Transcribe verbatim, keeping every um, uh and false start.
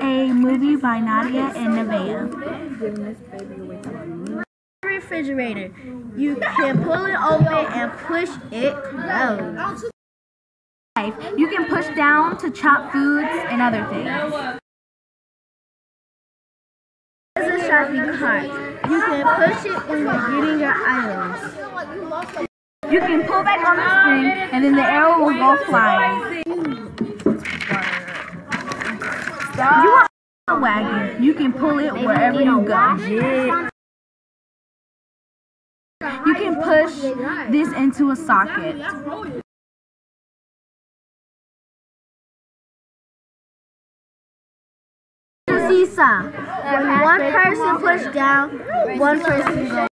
a movie by Nadia and neaveh. Refrigerator. You can pull it open and push it closed. You can push down to chop foods and other things. There's a shopping cart. You can push it when you're getting your items. You can pull back on the spring and then the arrow will go flying. You want a wagon. You can pull it wherever you go. You can push this into a socket. Seesaw. When one person pushes down, one person goes.